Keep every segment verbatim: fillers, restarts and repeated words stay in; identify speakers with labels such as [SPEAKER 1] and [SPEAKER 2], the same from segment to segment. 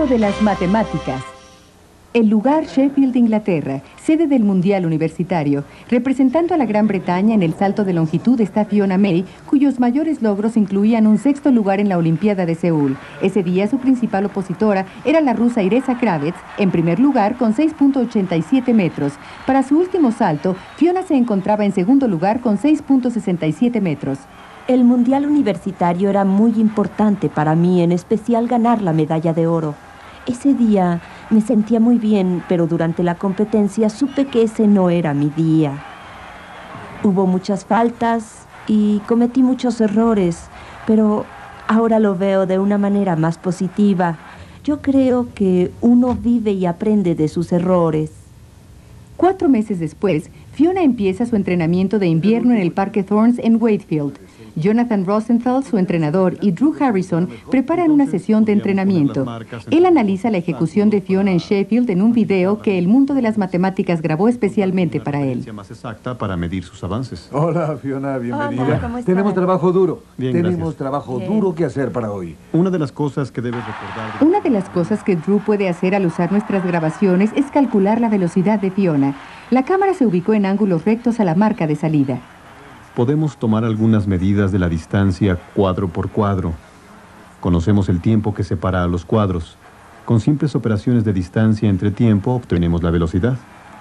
[SPEAKER 1] mundo de las matemáticas. El lugar Sheffield, Inglaterra, sede del Mundial Universitario. Representando a la Gran Bretaña en el salto de longitud está Fiona May, cuyos mayores logros incluían un sexto lugar en la Olimpiada de Seúl. Ese día su principal opositora era la rusa Iresa Kravets, en primer lugar con seis punto ochenta y siete metros. Para su último salto, Fiona se encontraba en segundo lugar con seis punto sesenta y siete metros.
[SPEAKER 2] El Mundial Universitario era muy importante para mí, en especial ganar la medalla de oro. Ese día me sentía muy bien, pero durante la competencia supe que ese no era mi día. Hubo muchas faltas y cometí muchos errores, pero ahora lo veo de una manera más positiva. Yo creo que uno vive y aprende de sus errores.
[SPEAKER 1] Cuatro meses después, Fiona empieza su entrenamiento de invierno en el Parque Thorns en Wakefield. Jonathan Rosenthal, su entrenador, y Drew Harrison preparan una sesión de entrenamiento. Él analiza la ejecución de Fiona en Sheffield en un video que el mundo de las matemáticas grabó especialmente para él.
[SPEAKER 3] Más exacta para medir sus avances.
[SPEAKER 4] Hola, Fiona, bienvenida.
[SPEAKER 2] Hola, ¿cómo estás?
[SPEAKER 4] Tenemos trabajo duro.
[SPEAKER 3] Bien,
[SPEAKER 4] Tenemos
[SPEAKER 3] gracias.
[SPEAKER 4] trabajo
[SPEAKER 2] Bien.
[SPEAKER 4] duro que hacer para hoy.
[SPEAKER 3] Una de las cosas que debes recordar...
[SPEAKER 1] Una de las cosas que Drew puede hacer al usar nuestras grabaciones es calcular la velocidad de Fiona. La cámara se ubicó en ángulos rectos a la marca de salida.
[SPEAKER 3] Podemos tomar algunas medidas de la distancia cuadro por cuadro. Conocemos el tiempo que separa a los cuadros. Con simples operaciones de distancia entre tiempo obtenemos la velocidad.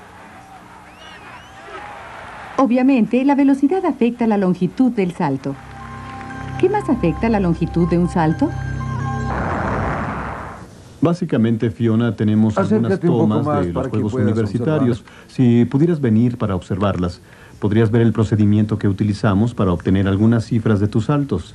[SPEAKER 1] Obviamente, la velocidad afecta la longitud del salto. ¿Qué más afecta la longitud de un salto?
[SPEAKER 3] Básicamente, Fiona, tenemos algunas
[SPEAKER 4] Acércate un poco
[SPEAKER 3] tomas
[SPEAKER 4] más
[SPEAKER 3] de
[SPEAKER 4] para
[SPEAKER 3] los
[SPEAKER 4] que
[SPEAKER 3] Juegos
[SPEAKER 4] puedas
[SPEAKER 3] Universitarios.
[SPEAKER 4] observar.
[SPEAKER 3] Si pudieras venir para observarlas, podrías ver el procedimiento que utilizamos para obtener algunas cifras de tus saltos.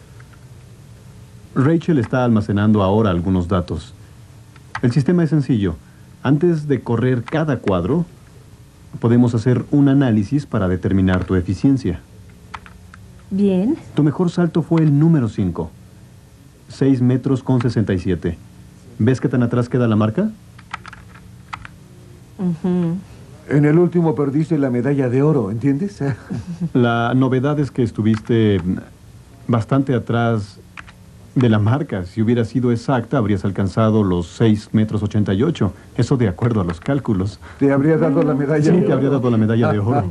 [SPEAKER 3] Rachel está almacenando ahora algunos datos. El sistema es sencillo. Antes de correr cada cuadro, podemos hacer un análisis para determinar tu eficiencia.
[SPEAKER 2] Bien.
[SPEAKER 3] Tu mejor salto fue el número cinco. seis metros con sesenta y siete. ¿Ves qué tan atrás queda la marca?
[SPEAKER 2] Ujú.
[SPEAKER 4] En el último perdiste la medalla de oro, ¿entiendes?
[SPEAKER 3] La novedad es que estuviste bastante atrás de la marca. Si hubiera sido exacta, habrías alcanzado los seis metros ochenta y ocho. Eso de acuerdo a los cálculos.
[SPEAKER 4] Te habría dado la medalla
[SPEAKER 3] Sí,
[SPEAKER 4] de
[SPEAKER 3] te
[SPEAKER 4] oro.
[SPEAKER 3] habría dado la medalla de oro.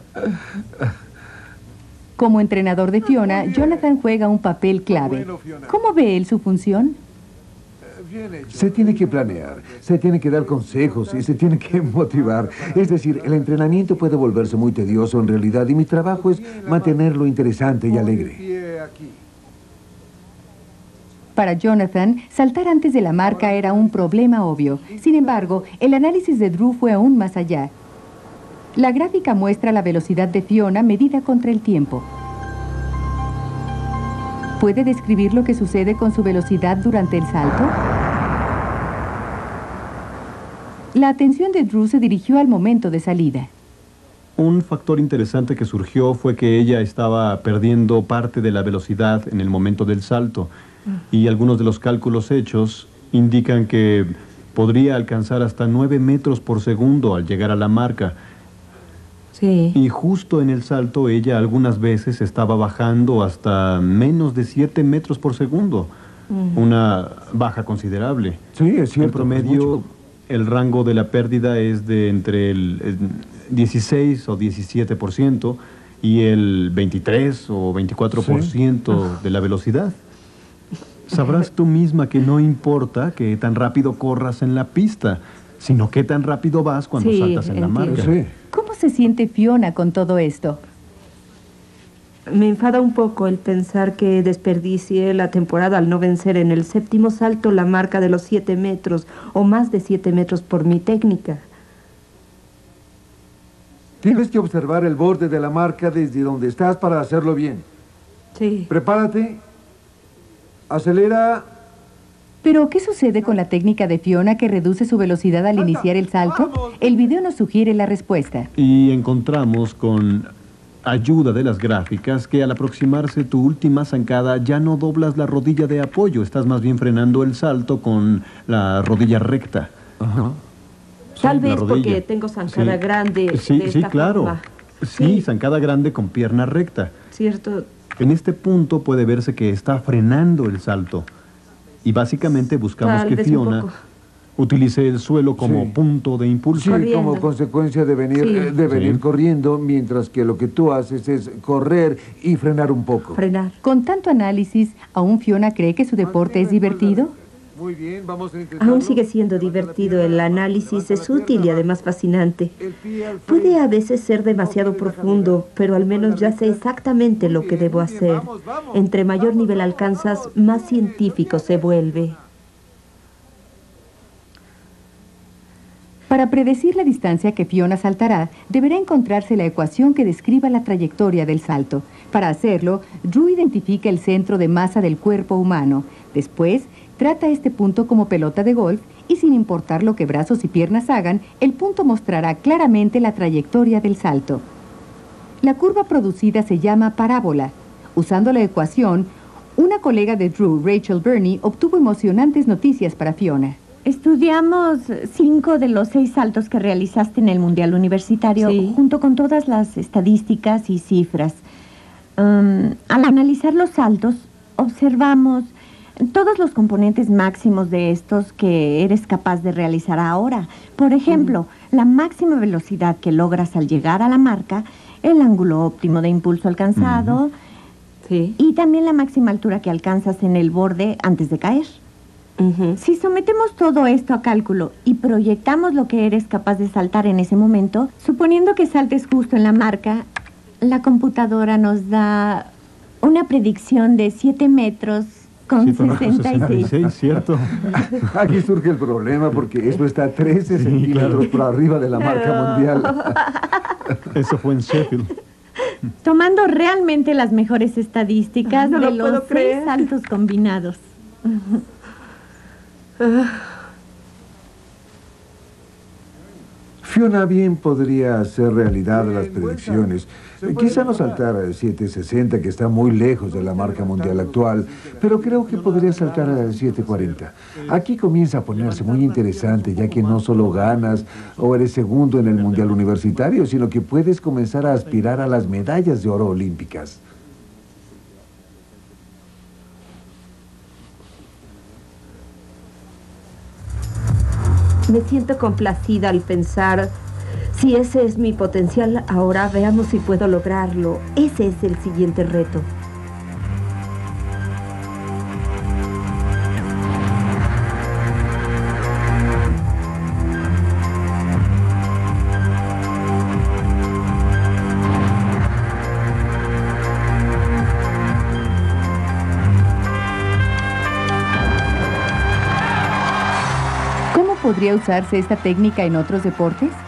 [SPEAKER 1] Como entrenador de Fiona, Jonathan juega un papel clave. ¿Cómo ve él su función?
[SPEAKER 4] Se tiene que planear, se tiene que dar consejos y se tiene que motivar. Es decir, el entrenamiento puede volverse muy tedioso en realidad y mi trabajo es mantenerlo interesante y alegre.
[SPEAKER 1] Para Jonathan, saltar antes de la marca era un problema obvio. Sin embargo, el análisis de Drew fue aún más allá. La gráfica muestra la velocidad de Fiona medida contra el tiempo. ¿Puede describir lo que sucede con su velocidad durante el salto? La atención de Drew se dirigió al momento de salida.
[SPEAKER 3] Un factor interesante que surgió fue que ella estaba perdiendo parte de la velocidad en el momento del salto. Y algunos de los cálculos hechos indican que podría alcanzar hasta nueve metros por segundo al llegar a la marca.
[SPEAKER 2] Sí.
[SPEAKER 3] Y justo en el salto ella algunas veces estaba bajando hasta menos de siete metros por segundo. Uh-huh. Una baja considerable.
[SPEAKER 4] Sí, es cierto.
[SPEAKER 3] En promedio, el rango de la pérdida es de entre el, el dieciséis o diecisiete por ciento y el veintitrés o veinticuatro por ciento sí. de la velocidad. Sabrás tú misma que no importa que tan rápido corras en la pista, sino qué tan rápido vas cuando
[SPEAKER 2] sí,
[SPEAKER 3] saltas en
[SPEAKER 2] entiendo.
[SPEAKER 3] la marca.
[SPEAKER 4] Sí.
[SPEAKER 1] ¿Cómo se siente Fiona con todo esto?
[SPEAKER 2] Me enfada un poco el pensar que desperdicié la temporada al no vencer en el séptimo salto la marca de los siete metros o más de siete metros por mi técnica.
[SPEAKER 4] Tienes que observar el borde de la marca desde donde estás para hacerlo bien.
[SPEAKER 2] Sí.
[SPEAKER 4] Prepárate. Acelera.
[SPEAKER 1] ¿Pero qué sucede con la técnica de Fiona que reduce su velocidad al iniciar el salto? El video nos sugiere la respuesta.
[SPEAKER 3] Y encontramos con ayuda de las gráficas que al aproximarse tu última zancada ya no doblas la rodilla de apoyo, estás más bien frenando el salto con la rodilla recta.
[SPEAKER 4] Ajá.
[SPEAKER 2] Tal
[SPEAKER 3] Sí,
[SPEAKER 2] vez
[SPEAKER 3] la rodilla.
[SPEAKER 2] porque tengo zancada
[SPEAKER 3] Sí.
[SPEAKER 2] grande.
[SPEAKER 3] Sí,
[SPEAKER 2] de
[SPEAKER 3] sí,
[SPEAKER 2] esta
[SPEAKER 3] claro.
[SPEAKER 2] forma.
[SPEAKER 3] Sí, zancada grande con pierna recta.
[SPEAKER 2] Cierto.
[SPEAKER 3] En este punto puede verse que está frenando el salto. Y básicamente buscamos
[SPEAKER 2] Tal
[SPEAKER 3] que
[SPEAKER 2] vez un
[SPEAKER 3] Fiona
[SPEAKER 2] poco.
[SPEAKER 3] utilice el suelo como
[SPEAKER 4] Sí.
[SPEAKER 3] punto de impulso.
[SPEAKER 4] Sí,
[SPEAKER 2] Corriendo.
[SPEAKER 4] como consecuencia de venir,
[SPEAKER 2] Sí.
[SPEAKER 4] eh, de venir
[SPEAKER 3] Sí.
[SPEAKER 4] corriendo, mientras que lo que tú haces es correr y frenar un poco.
[SPEAKER 2] Frenar.
[SPEAKER 1] Con tanto análisis, ¿aún Fiona cree que su deporte es divertido?
[SPEAKER 4] Muy bien, vamos a intentarlo.
[SPEAKER 2] Aún sigue siendo divertido. El análisis es útil y además fascinante. Puede a veces ser demasiado profundo, pero al menos ya sé exactamente lo que debo hacer. Entre mayor nivel alcanzas, más científico se vuelve.
[SPEAKER 1] Para predecir la distancia que Fiona saltará, deberá encontrarse la ecuación que describa la trayectoria del salto. Para hacerlo, Drew identifica el centro de masa del cuerpo humano. Después, trata este punto como pelota de golf y sin importar lo que brazos y piernas hagan, el punto mostrará claramente la trayectoria del salto. La curva producida se llama parábola. Usando la ecuación, una colega de Drew, Rachel Burney, obtuvo emocionantes noticias para Fiona.
[SPEAKER 5] Estudiamos cinco de los seis saltos que realizaste en el Mundial Universitario,
[SPEAKER 2] Sí.
[SPEAKER 5] junto con todas las estadísticas y cifras. Um, al analizar los saltos, observamos todos los componentes máximos de estos que eres capaz de realizar ahora. Por ejemplo, la máxima velocidad que logras al llegar a la marca, el ángulo óptimo de impulso alcanzado
[SPEAKER 2] Sí.
[SPEAKER 5] y también la máxima altura que alcanzas en el borde antes de caer.
[SPEAKER 2] Ujú.
[SPEAKER 5] Si sometemos todo esto a cálculo y proyectamos lo que eres capaz de saltar en ese momento, suponiendo que saltes justo en la marca, la computadora nos da una predicción de siete metros con
[SPEAKER 3] Sí, pero
[SPEAKER 5] sesenta y seis.
[SPEAKER 3] sesenta y seis, ¿cierto?
[SPEAKER 4] Aquí surge el problema porque esto está a trece
[SPEAKER 3] Sí,
[SPEAKER 4] centímetros
[SPEAKER 3] claro.
[SPEAKER 4] por arriba de la marca mundial.
[SPEAKER 3] Eso fue en Sheffield.
[SPEAKER 5] Tomando realmente las mejores estadísticas
[SPEAKER 2] No
[SPEAKER 5] de
[SPEAKER 2] lo
[SPEAKER 5] los
[SPEAKER 2] puedo
[SPEAKER 5] seis
[SPEAKER 2] creer.
[SPEAKER 5] saltos combinados.
[SPEAKER 4] Fiona bien podría hacer realidad las predicciones. Quizá no saltar a siete sesenta, que está muy lejos de la marca mundial actual, pero creo que podría saltar a siete cuarenta. Aquí comienza a ponerse muy interesante, ya que no solo ganas o eres segundo en el mundial universitario, sino que puedes comenzar a aspirar a las medallas de oro olímpicas.
[SPEAKER 2] Me siento complacida al pensar, si ese es mi potencial, ahora veamos si puedo lograrlo. Ese es el siguiente reto.
[SPEAKER 1] ¿Cómo podría usarse esta técnica en otros deportes?